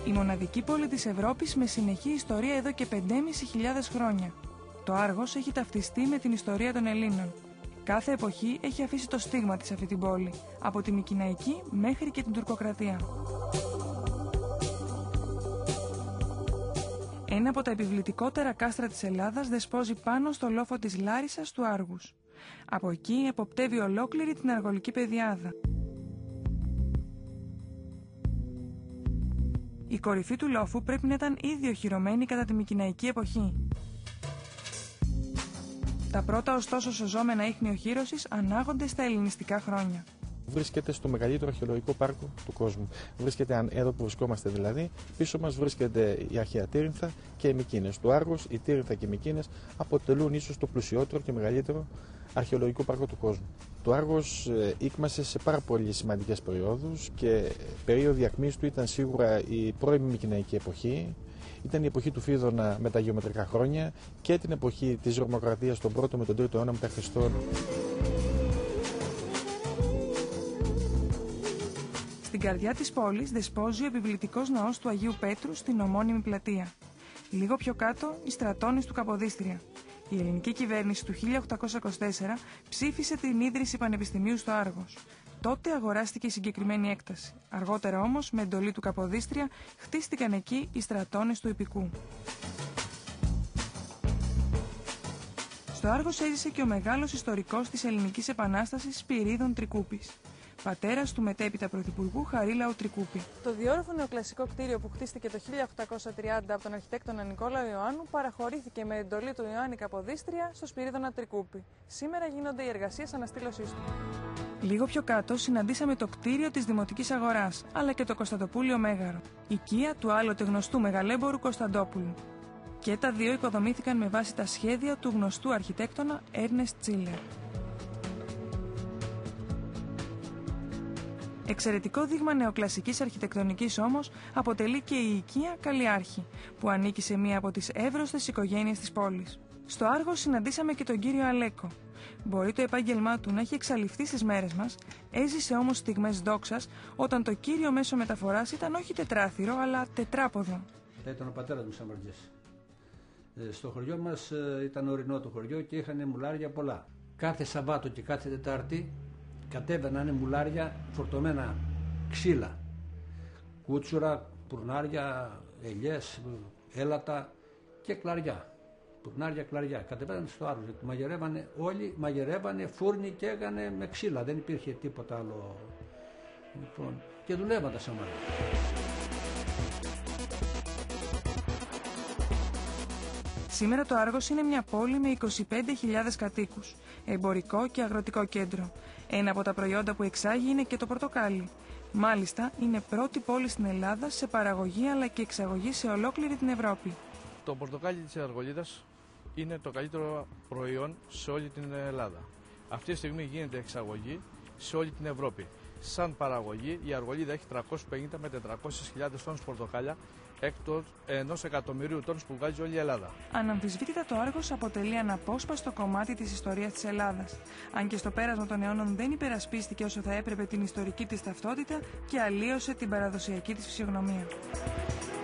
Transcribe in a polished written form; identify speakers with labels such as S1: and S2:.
S1: Η μοναδική πόλη της Ευρώπης με συνεχή ιστορία εδώ και 5.500 χρόνια. Το Άργος έχει ταυτιστεί με την ιστορία των Ελλήνων. Κάθε εποχή έχει αφήσει το στίγμα της αυτή την πόλη, από τη Μικηναϊκή μέχρι και την Τουρκοκρατία. Ένα από τα επιβλητικότερα κάστρα της Ελλάδας δεσπόζει πάνω στο λόφο της Λάρισσας του Άργους. Από εκεί εποπτεύει ολόκληρη την αργολική πεδιάδα. Η κορυφή του λόφου πρέπει να ήταν ήδη οχυρωμένη κατά τη Μικηναϊκή εποχή. Τα πρώτα ωστόσο σωζόμενα ίχνη οχύρωσης ανάγονται στα ελληνιστικά χρόνια.
S2: Βρίσκεται στο μεγαλύτερο αρχαιολογικό πάρκο του κόσμου. Βρίσκεται εδώ που βρισκόμαστε δηλαδή. Πίσω μας βρίσκεται η αρχαία Τύρινθα και οι Μικήνες. Το Άργος, η Τύρινθα και οι Μικήνες αποτελούν ίσως το πλουσιότερο και μεγαλύτερο αρχαιολογικό πάρκο του κόσμου. Το Άργος ήκμασε σε πάρα πολύ σημαντικές περιόδους και περίοδοι ακμής του ήταν σίγουρα η πρώιμη Μικηναϊκή εποχή. Ήταν η εποχή του Φίδωνα με τα γεωμετρικά χρόνια και την εποχή της Ρωμοκρατίας τον 1ο με τον 3ο αιώνα μετά Χριστόν.
S1: Στην καρδιά της πόλης δεσπόζει ο επιβλητικός ναός του Αγίου Πέτρου στην ομώνυμη πλατεία. Λίγο πιο κάτω, οι στρατώνες του Καποδίστρια. Η ελληνική κυβέρνηση του 1824 ψήφισε την ίδρυση πανεπιστημίου στο Άργος. Τότε αγοράστηκε η συγκεκριμένη έκταση. Αργότερα όμως, με εντολή του Καποδίστρια, χτίστηκαν εκεί οι στρατώνες του Ιππικού. Στο Άργος έζησε και ο μεγάλος ιστορικός της Ελληνικής Επανάστασης Σπυρίδων Τρικούπης, πατέρας του μετέπειτα πρωθυπουργού Χαρίλαου Τρικούπη. Το διόροφο νεοκλασικό κτίριο που χτίστηκε το 1830 από τον αρχιτέκτονα Νικόλαο Ιωάννου παραχωρήθηκε με εντολή του Ιωάννη Καποδίστρια στο Σπυρίδωνα Τρικούπη. Σήμερα γίνονται οι εργασίες αναστήλωσής του. Λίγο πιο κάτω συναντήσαμε το κτίριο της Δημοτικής Αγοράς, αλλά και το Κωνσταντοπούλιο Μέγαρο, οικία του άλλοτε γνωστού μεγαλέμπορου Κωνσταντόπουλου. Και τα δύο οικοδομήθηκαν με βάση τα σχέδια του γνωστού αρχιτέκτονα Έρνεστ Τσίλερ. Εξαιρετικό δείγμα νεοκλασικής αρχιτεκτονικής όμως αποτελεί και η οικία Καλλιάρχη, που ανήκει σε μία από τις εύρωστες οικογένειες της πόλης. Στο Άργος συναντήσαμε και τον κύριο Αλέκο. Μπορεί το επάγγελμά του να έχει εξαλειφθεί στις μέρες μας, έζησε όμως στιγμές δόξας όταν το κύριο μέσο μεταφοράς ήταν όχι τετράθυρο αλλά τετράποδο.
S3: Ήταν ο πατέρας μου Σαμαρτζής. Στο χωριό μας ήταν ορεινό το χωριό και είχαν μουλάρια πολλά. Κάθε Σαββάτο και κάθε Τετάρτη κατέβαιναν μουλάρια φορτωμένα ξύλα, κούτσουρα, πουρνάρια, ελιές, έλατα και κλαριά. Πουρνάρια, κλαριά. Κατεβαίνανε στο Άργος, μαγειρεύανε όλοι, μαγειρεύανε, φούρνοι και έγανε με ξύλα, δεν υπήρχε τίποτα άλλο. Λοιπόν, και δουλεύαν τα σαμάρια.
S1: Σήμερα το Άργος είναι μια πόλη με 25.000 κατοίκους, εμπορικό και αγροτικό κέντρο. Ένα από τα προϊόντα που εξάγει είναι και το πορτοκάλι. Μάλιστα, είναι πρώτη πόλη στην Ελλάδα σε παραγωγή αλλά και εξαγωγή σε ολόκληρη την Ευρώπη.
S4: Το πορτοκάλι της Αργολίδας είναι το καλύτερο προϊόν σε όλη την Ελλάδα. Αυτή τη στιγμή γίνεται εξαγωγή σε όλη την Ευρώπη. Σαν παραγωγή η Αργολίδα έχει 350 με 400.000 τόνους πορτοκάλια, έκτος 1 εκατομμυρίου τόνους που βγάζει όλη η Ελλάδα.
S1: Αναμφισβήτητα το Άργος αποτελεί αναπόσπαστο κομμάτι της ιστορίας της Ελλάδας. Αν και στο πέρασμα των αιώνων δεν υπερασπίστηκε όσο θα έπρεπε την ιστορική της ταυτότητα και αλλίωσε την παραδοσιακή της φυσιογνωμία.